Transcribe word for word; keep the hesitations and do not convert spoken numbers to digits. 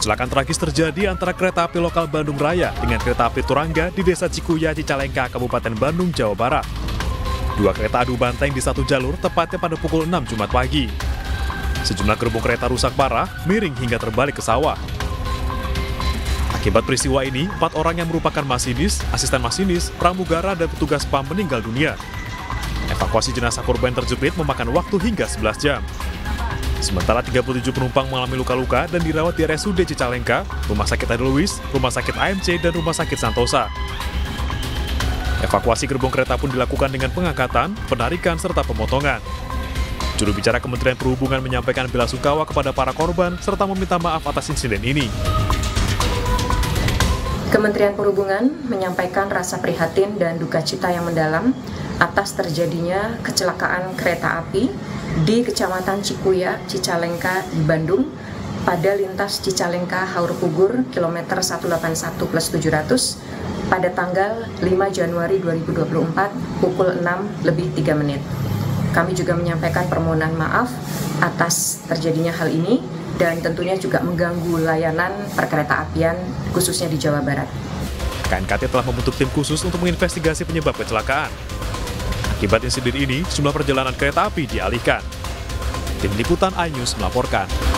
Kecelakaan tragis terjadi antara kereta api lokal Bandung Raya dengan kereta api Turangga di Desa Cikuya, Cicalengka, Kabupaten Bandung, Jawa Barat. Dua kereta adu banteng di satu jalur tepatnya pada pukul enam Jumat pagi. Sejumlah gerbong kereta rusak parah, miring hingga terbalik ke sawah. Akibat peristiwa ini, empat orang yang merupakan masinis, asisten masinis, pramugara, dan petugas P A M meninggal dunia. Evakuasi jenazah korban terjepit memakan waktu hingga sebelas jam. Sementara tiga puluh tujuh penumpang mengalami luka-luka dan dirawat di R S U D Cicalengka, Rumah Sakit Edelweiss, Rumah Sakit A M C, dan Rumah Sakit Santosa. Evakuasi gerbong kereta pun dilakukan dengan pengangkatan, penarikan, serta pemotongan. Juru bicara Kementerian Perhubungan menyampaikan bela sungkawa kepada para korban serta meminta maaf atas insiden ini. Kementerian Perhubungan menyampaikan rasa prihatin dan duka cita yang mendalam atas terjadinya kecelakaan kereta api di Kecamatan Cikuya, Cicalengka di Bandung pada lintas Cicalengka Haur Pugur kilometer seratus delapan puluh satu plus tujuh ratus pada tanggal lima Januari dua ribu dua puluh empat pukul enam lebih tiga menit. Kami juga menyampaikan permohonan maaf atas terjadinya hal ini dan tentunya juga mengganggu layanan perkereta-apian khususnya di Jawa Barat. K N K T telah membentuk tim khusus untuk menginvestigasi penyebab kecelakaan. Akibat insiden ini, sejumlah perjalanan kereta api dialihkan. Tim Liputan iNews melaporkan.